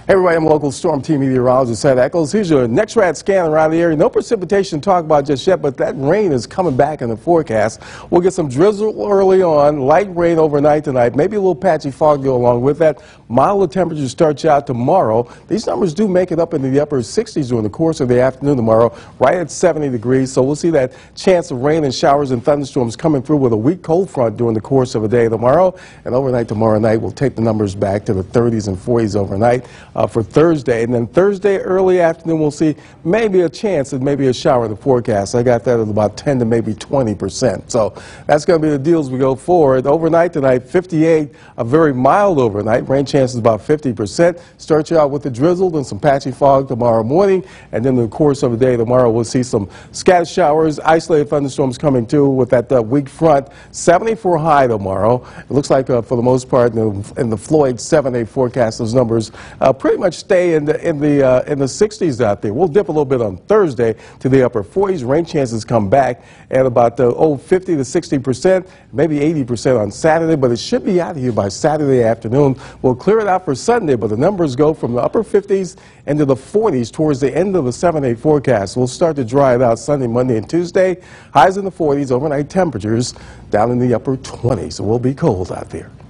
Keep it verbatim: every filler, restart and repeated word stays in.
Hey everybody, I'm local Storm Team meteorologist Ed Eccles. Here's your next rad scan around the area. No precipitation to talk about just yet, but that rain is coming back in the forecast. We'll get some drizzle early on, light rain overnight tonight, maybe a little patchy fog go along with that. Milder temperatures start you out tomorrow. These numbers do make it up into the upper sixties during the course of the afternoon tomorrow, right at seventy degrees. So we'll see that chance of rain and showers and thunderstorms coming through with a weak cold front during the course of the day tomorrow. And overnight tomorrow night, we'll take the numbers back to the thirties and forties overnight. Uh, for Thursday, and then Thursday early afternoon we'll see maybe a chance of maybe a shower in the forecast. I got that at about ten to maybe twenty percent. So that's going to be the deal as we go forward. Overnight tonight, fifty-eight, a very mild overnight. Rain chances about fifty percent. Start you out with the drizzle and some patchy fog tomorrow morning, and then in the course of the day tomorrow we'll see some scattered showers, isolated thunderstorms coming too with that uh, weak front. seventy-four high tomorrow. It looks like uh, for the most part in the, in the Floyd seven day forecast, those numbers uh, pretty much stay in the in the uh, in the sixties out there. We'll dip a little bit on Thursday to the upper forties. Rain chances come back at about the oh fifty to sixty percent, maybe eighty percent on Saturday, but it should be out of here by Saturday afternoon. We'll clear it out for Sunday, but the numbers go from the upper fifties into the forties towards the end of the seven day forecast. We'll start to dry it out Sunday, Monday, and Tuesday. Highs in the forties, overnight temperatures down in the upper twenties. So we'll be cold out there.